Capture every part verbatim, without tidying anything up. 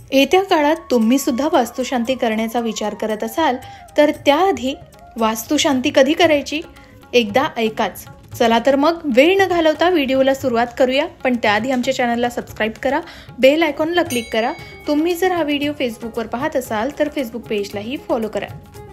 येत्या काळात तुम्ही सुद्धा वास्तुशांती करण्याचा विचार करत असाल तर त्याआधी वास्तुशांती कधी करायची एकदा ऐकाच. चला तर मग वेळ न घालवता व्हिडिओला सुरुवात करूया. पण त्याआधी आमच्या चॅनलला सबस्क्राईब करा, बेल आयकॉनला क्लिक करा. तुम्ही जर हा व्हिडिओ फेसबुकवर पाहत असाल तर फेसबुक पेजलाही फॉलो करा.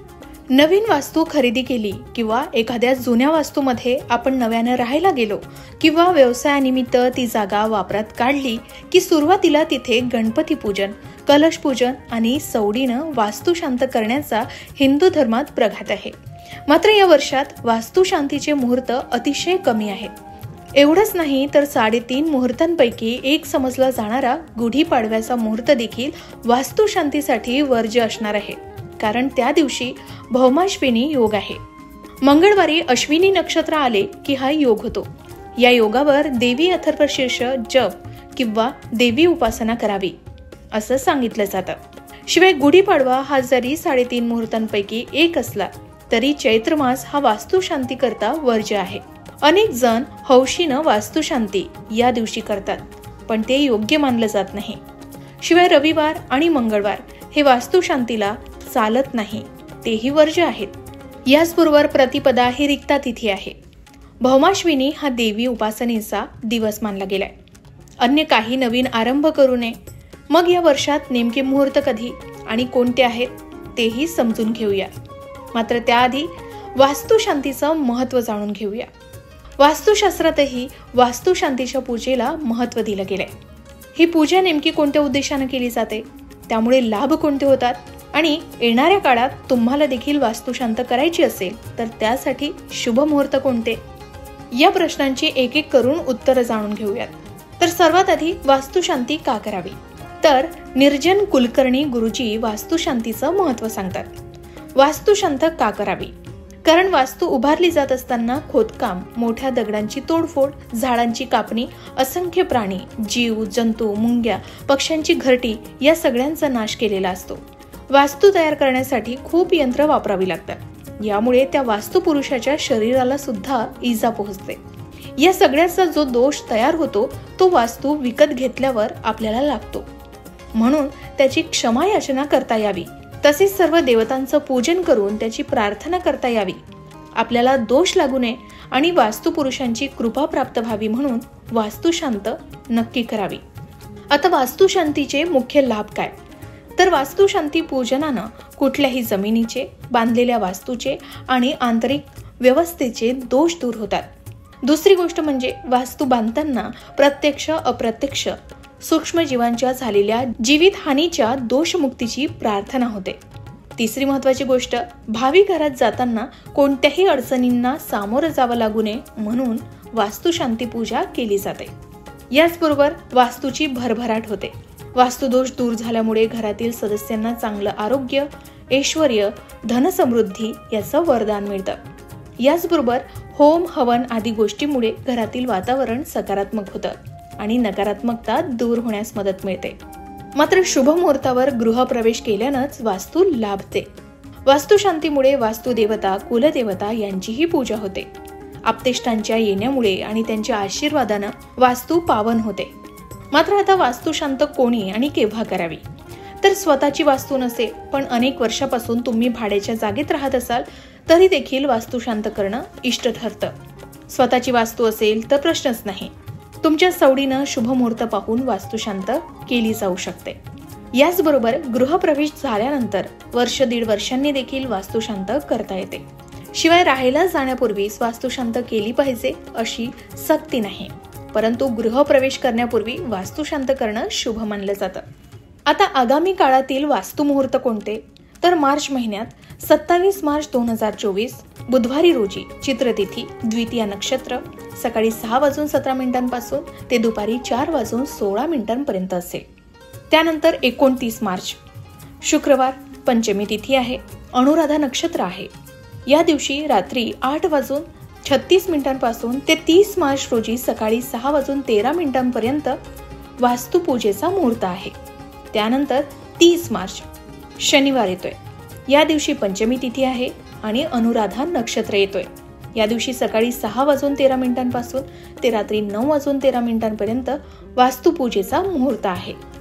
नवीन वास्तू खरेदी केली किंवा एखाद्या जुन्या वास्तूमध्ये आपण नव्यानं राहायला गेलो किंवा व्यवसायानिमित्त ती जागा वापरात काढली की सुरुवातीला तिथे गणपती पूजन, कलश पूजन आणि सवडीनं वास्तू शांत करण्याचा हिंदू धर्मात प्रघात आहे. मात्र या वर्षात वास्तुशांतीचे मुहूर्त अतिशय कमी आहेत. एवढंच नाही तर साडेतीन मुहूर्तांपैकी एक समजला जाणारा गुढीपाडव्याचा मुहूर्त देखील वास्तुशांतीसाठी वर्ज्य असणार आहे. कारण त्या दिवशी भौमाश्विनी योग आहे. मंगळवारी अश्विनी नक्षत्र आले की हा योग होतो. या योगावर देवी अथर्वशीर्ष जप किंवा देवी उपासना करावी असं सांगितलं जातं. शिवाय गुढीपाडवा हा जरी साडेतीन मुहूर्तांपैकी एक असला तरी चैत्र मास हा वास्तुशांती करता वर्ज्य आहे. अनेक जण हौशीनं वास्तुशांती या दिवशी करतात पण ते योग्य मानलं जात नाही. शिवाय रविवार आणि मंगळवार हे वास्तुशांतीला चालत नाही, तेही वर्ज्य आहेत. याचबरोबर प्रतिपदा ही रिक्ता तिथी आहे. भौमाश्विनी हा देवी उपासनेचा दिवस मानला गेलाय. अन्य काही नवीन आरंभ करू नये. मग या वर्षात नेमके मुहूर्त कधी आणि कोणते आहेत तेही समजून घेऊया. मात्र त्याआधी वास्तुशांतीचं महत्त्व जाणून घेऊया. वास्तुशास्त्रातही वास्तुशांतीच्या पूजेला महत्त्व दिलं गेलंय. ही पूजा नेमकी कोणत्या उद्देशाने केली जाते, त्यामुळे लाभ कोणते होतात आणि येणाऱ्या काळात तुम्हाला देखील वास्तुशांत करायची असेल तर त्यासाठी शुभ मुहूर्त कोणते, या प्रश्नांची एक एक करून उत्तरं जाणून घेऊयात. तर सर्वात आधी वास्तुशांती का करावी, तर निर्जन कुलकर्णी गुरुजी वास्तुशांतीचं महत्त्व सांगतात. वास्तुशांत का करावी, कारण वास्तू उभारली जात असताना खोदकाम, मोठ्या दगडांची तोडफोड, झाडांची कापणी, असंख्य प्राणी, जीव जंतू, मुंग्या, पक्ष्यांची घरटी या सगळ्यांचा नाश केलेला असतो. वास्तू तयार करण्यासाठी खूप यंत्र वापरावी लागतात. यामुळे त्या वास्तुपुरुषाच्या शरीराला सुद्धा इजा पोहोचते. या सगळ्याचा जो दोष तयार होतो तो वास्तू विकत घेतल्यावर आपल्याला लागतो. म्हणून त्याची क्षमा याचना करता यावी. तसेच सर्व देवतांचं पूजन करून त्याची प्रार्थना करता यावी. आपल्याला दोष लागू नये आणि वास्तुपुरुषांची कृपा प्राप्त व्हावी म्हणून वास्तुशांत नक्की करावी. आता वास्तुशांतीचे मुख्य लाभ काय, तर वास्तुशांती पूजनानं कुठल्याही जमिनीचे, बांधलेल्या वास्तूचे आणि आंतरिक व्यवस्थेचे दोष दूर होतात. दुसरी गोष्ट म्हणजे वास्तू बांधताना प्रत्यक्ष अप्रत्यक्ष सूक्ष्म जीवांच्या झालेल्या जीवित हानीच्या दोषमुक्तीची प्रार्थना होते. तिसरी महत्वाची गोष्ट, भावी घरात जाताना कोणत्याही अडचणींना सामोरं जावं लागू नये म्हणून वास्तुशांती पूजा केली जाते. याचबरोबर वास्तूची भरभराट होते. वास्तुदोष दूर झाल्यामुळे घरातील सदस्यांना चांगलं आरोग्य, ऐश्वर्य, धनसमृद्धी याचं वरदान मिळतं. याचबरोबर होम हवन आदी गोष्टीमुळे घरातील वातावरण सकारात्मक होतं आणि नकारात्मकता दूर होण्यास मदत मिळते. मात्र शुभ मुहूर्तावर गृहप्रवेश केल्यानंच वास्तू लाभते. वास्तुशांतीमुळे वास्तुदेवता, कुलदेवता यांचीही पूजा होते. आप्तेष्टांच्या येण्यामुळे आणि त्यांच्या आशीर्वादानं वास्तू पावन होते. मात्र आता वास्तुशांत कोणी आणि केव्हा करावी, तर स्वतःची वास्तू नसेल पण अनेक वर्षापासून तुम्ही भाड्याच्या जागेत राहत असाल तरी देखील वास्तुशांत करणं इष्ट ठरतं. स्वतःची वास्तू असेल तर प्रश्नच नाही. तुमच्या सवडीनं शुभ मुहूर्त पाहून वास्तुशांत केली जाऊ शकते. याचबरोबर गृहप्रवेश झाल्यानंतर वर्ष दीड वर्षांनी देखील वास्तुशांत करता येते. शिवाय राहायला जाण्यापूर्वीच वास्तुशांत केली पाहिजे अशी सक्ती नाही, परंतु गृहप्रवेश करण्यापूर्वी वास्तुशांत करणं शुभ मानलं जातं. आता आगामी काळातील वास्तु मुहूर्त कोणते, तर मार्च महिन्यात सत्तावीस मार्च दोन हजार चोवीस बुधवारी रोजी चित्रतिथी द्वितीया नक्षत्र सकाळी सहा वाजून सतरा मिनिटांपासून ते दुपारी चार वाजून सोळा मिनिटांपर्यंत असेल. त्यानंतर एकोणतीस मार्च शुक्रवार पंचमी तिथी आहे, अनुराधा नक्षत्र आहे. या दिवशी रात्री आठ वाजून छत्तीस मिनिटांपासून ते तीस मार्च रोजी सकाळी सहा वाजून तेरा मिनिटांपर्यंत वास्तुपूजेचा मुहूर्त आहे. त्यानंतर तीस मार्च शनिवार येतोय. या दिवशी पंचमी तिथी आहे आणि अनुराधा नक्षत्र येतोय. या दिवशी सकाळी सहा वाजून तेरा मिनिटांपासून ते रात्री नऊ वाजून तेरा मिनिटांपर्यंत वास्तुपूजेचा मुहूर्त आहे.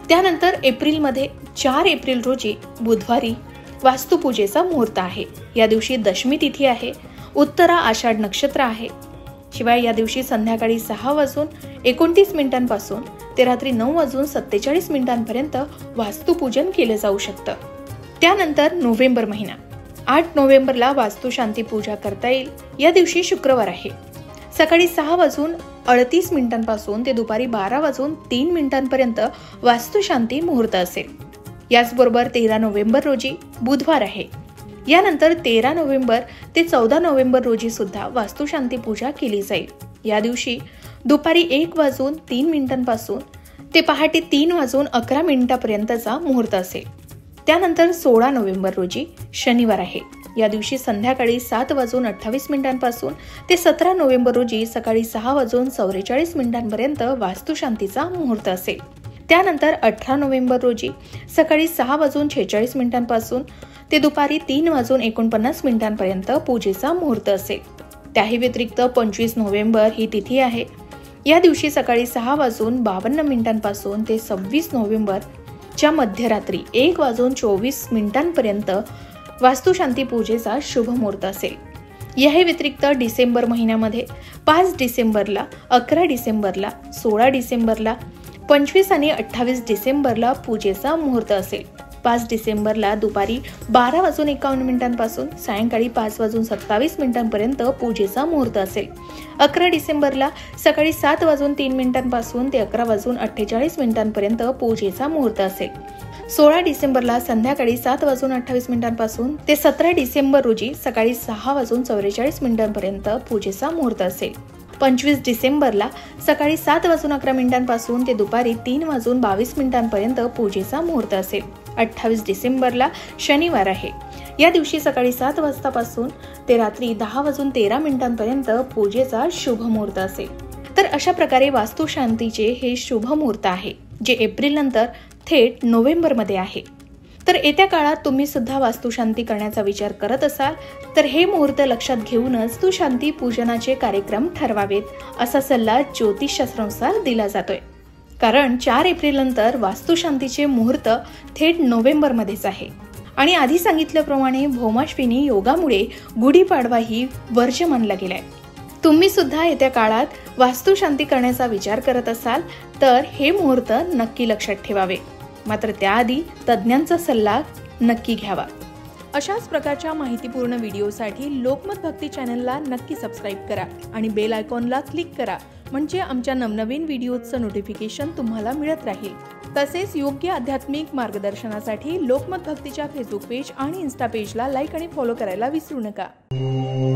त्यानंतर एप्रिलमध्ये चार एप्रिल रोजी बुधवारी वास्तुपूजेचा मुहूर्त आहे। या दिवशी दशमी तिथी आहे, उत्तरा आषाढ नक्षत्र आहे। शिवाय या दिवशी संध्याकाळी सहा वाजून एकोणतीस मिनिटांपासून ते रात्री नऊ वाजून सत्तेचाळीस मिनिटांपर्यंत वास्तुपूजन केले जाऊ शकतं। त्यानंतर नोव्हेंबर महिना, आठ नोव्हेंबरला वास्तुशांती पूजा करता येईल। या दिवशी शुक्रवार आहे, सकाळी सहा वाजून अडतीस मिनिटांपासून ते दुपारी बारा वाजून तीन मिनिटांपर्यंत वास्तुशांती मुहूर्त असेल। याचबरोबर तेरा नोव्हेंबर रोजी बुधवार आहे। यानंतर तेरा नोव्हेंबर ते चौदा नोव्हेंबर रोजी सुद्धा वास्तुशांती पूजा केली जाईल। या दिवशी दुपारी एक वाजून तीन मिनिटांपासून ते पहाटे तीन वाजून अकरा मिनिटांपर्यंतचा मुहूर्त असेल। त्यानंतर सोळा नोव्हेंबर रोजी शनिवार आहे। या दिवशी संध्याकाळी सात वाजून अठ्ठावीस मिनिटांपासून ते सतरा नोव्हेंबर रोजी सकाळी सहा वाजून चौवेचाळीस मिनिटांपर्यंत वास्तुशांतीचा मुहूर्त असेल। त्यानंतर अठरा नोव्हेंबर रोजी सकाळी सहा वाजून छेचाळीस मिनिटांपासून ते दुपारी तीन वाजून एकोणपन्नास मिनिटांपर्यंत पूजेचा मुहूर्त असेल। त्याही व्यतिरिक्त पंचवीस नोव्हेंबर ही तिथी आहे। या दिवशी सकाळी सहा वाजून बावन्न मिनिटांपासून ते सव्वीस नोव्हेंबर च्या मध्यरात्री एक वाजून चोवीस मिनिटांपर्यंत वास्तुशांती पूजेचा शुभ मुहूर्त असेल। याही व्यतिरिक्त डिसेंबर महिन्यामध्ये पाच डिसेंबरला, अकरा डिसेंबरला, सोळा डिसेंबरला, पंचवीस आणि अठ्ठावीस डिसेंबरला पूजेचा मुहूर्त असेल। पाच डिसेंबरला दुपारी बारा वाजून एकावन्न मिनिटांपासून सायंकाळी पाच वाजून सत्तावीस मिनिटांपर्यंत पूजेचा मुहूर्त असेल। अकरा डिसेंबरला सकाळी सात वाजून तीन मिनिटांपासून ते अकरा वाजून अठ्ठेचाळीस मिनिटांपर्यंत पूजेचा मुहूर्त असेल। सोळा डिसेंबरला संध्याकाळी सात वाजून अठ्ठावीस मिनिटांपासून ते सतरा डिसेंबर रोजी सकाळी सहा वाजून चौवेचाळीस मिनिटांपर्यंत पूजेचा मुहूर्त असेल। पंचवीस डिसेंबरला सकाळी सात वाजून अकरा मिनिटांपासून ते दुपारी तीन वाजून बावीस मिनिटांपर्यंत पूजेचा मुहूर्त असेल। अठ्ठावीस डिसेंबरला शनिवार आहे। या दिवशी सकाळी सात वाजतापासून ते रात्री दहा वाजून तेरा मिनिटांपर्यंत पूजेचा शुभ मुहूर्त असेल। तर अशा प्रकारे वास्तुशांतीचे हे शुभ मुहूर्त आहे, जे एप्रिल नंतर थेट नोव्हेंबर मध्ये आहे। तर येत्या काळात तुम्ही सुद्धा वास्तुशांती करण्याचा विचार करत असाल तर हे मुहूर्त लक्षात घेऊनच वास्तुशांती पूजनाचे कार्यक्रम ठरवावेत, असा सल्ला ज्योतिषशास्त्रानुसार दिला जातोय। कारण चार एप्रिल नंतर वास्तुशांतीचे मुहूर्त थेट नोव्हेंबर मध्येच आहे आणि आधी सांगितल्याप्रमाणे भौमाश्विनी योगामुळे गुढीपाडवा ही वर्ज्य मानला गेलाय। तुम्ही सुद्धा येत्या काळात वास्तुशांती करण्याचा विचार करत असाल तर हे मुहूर्त नक्की लक्षात ठेवावे, मात्र त्याआधी तज्ञांचा सल्ला नक्की घ्यावा। अशाच प्रकारच्या माहितीपूर्ण व्हिडिओसाठी लोकमत भक्ती चॅनलला नक्की सबस्क्राईब करा आणि बेल आयकॉनला क्लिक करा, म्हणजे आमच्या नवनवीन व्हिडिओचं नोटिफिकेशन तुम्हाला मिळत राहील। तसेच योग्य आध्यात्मिक मार्गदर्शनासाठी लोकमत भक्तीच्या फेसबुक पेज आणि इन्स्टा पेजला लाईक आणि फॉलो करायला विसरू नका।